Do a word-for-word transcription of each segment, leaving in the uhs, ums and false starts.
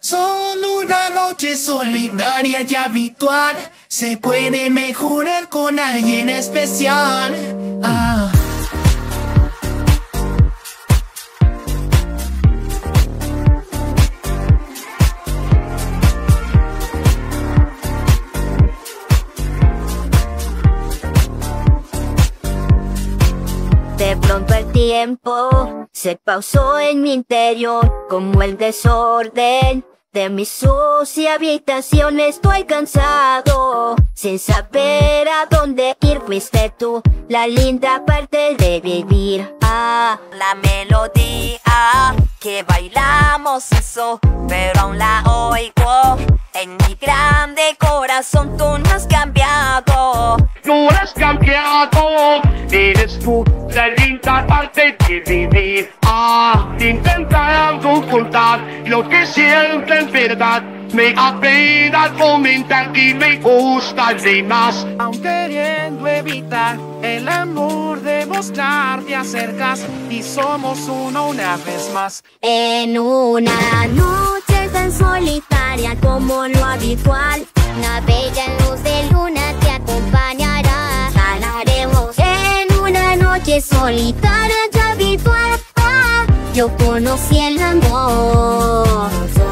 Solo una noche solitaria y habitual se puede mejorar con alguien especial. Ah. De pronto el tiempo se pausó en mi interior, como el desorden de mi sucia habitación. Estoy cansado, sin saber a dónde ir. Fuiste tú, la linda parte de vivir. Ah, la melodía que bailamos eso, pero aún la oigo en mi grande corazón. Tú no has cambiado, No has cambiado, eres tú la linda parte de vivir. Ah, intentando ocultar lo que siento en verdad. Me apena comentar y me gusta de más. Aun queriendo evitar el amor de mostrar, te acercas y somos uno una vez más. en una noche tan solitaria como lo habitual. Una bella luz de luna te acompañará. Ganaremos en una noche solitaria y habitual. Ah, yo conocí el amor.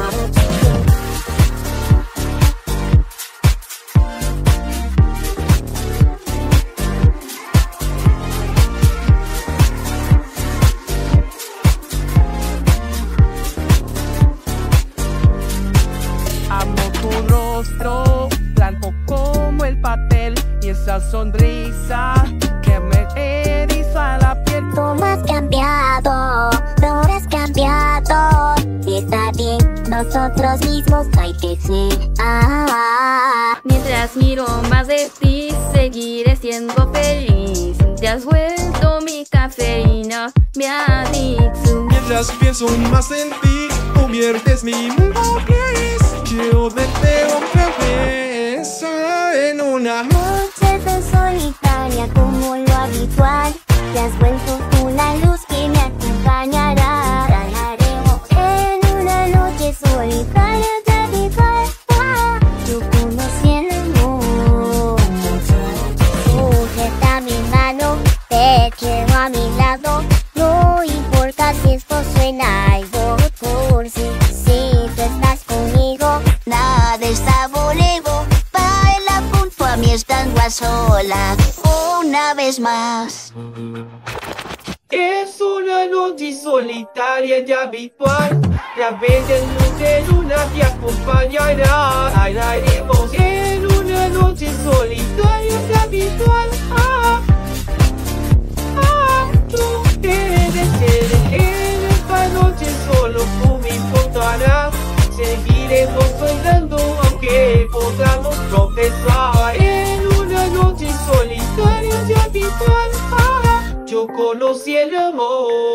Amo tu rostro, blanco como el papel, y esa sonrisa que me eriza la piel. Tú no has cambiado, no has cambiado. Y está bien, nosotros mismos hay que ser. Ah, ah. Mientras miro más de ti, seguiré siendo feliz. Te has vuelto mi cafeína, mi adicción. Mientras pienso más en ti, conviertes mi mundo gris. Quiero verte otra vez en una Noche tan solitaria como lo habitual. Te has vuelto tú la luz que me acompañará. Bailaremos en una noche solitaria y habitual. Ah, yo conocí el amor. Sujeta mi mano, te quiero a mi lado. No importa si esto suena algo cursi. Si tú estás conmigo, nada está volego. Baila junto a mí estando a solas una vez más. Es una noche solitaria y habitual. La bella luz de luna te acompañará. Bailaremos en una noche solitaria y habitual. Ah, ah, tú eres, eres, en esta noche solo tú me importarás. Seguiremos bailando aunque podamos tropezar. En una noche solitaria y habitual. Ah, yo conocí el amor.